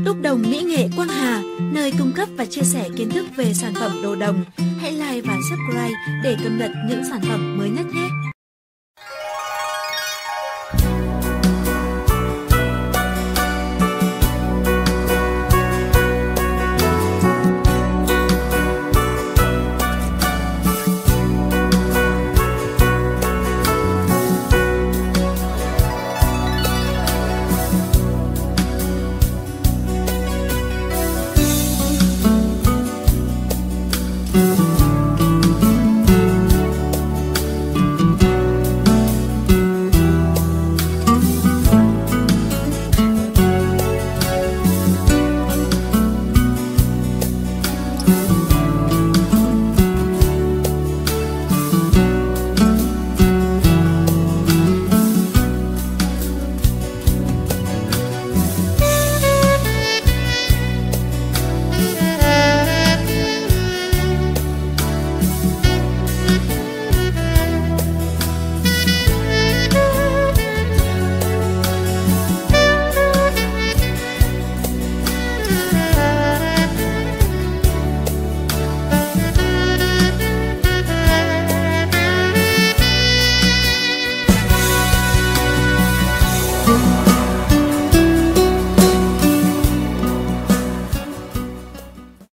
Đúc đồng mỹ nghệ Quang Hà, nơi cung cấp và chia sẻ kiến thức về sản phẩm đồ đồng. Hãy like và subscribe để cập nhật những sản phẩm mới nhất nhé!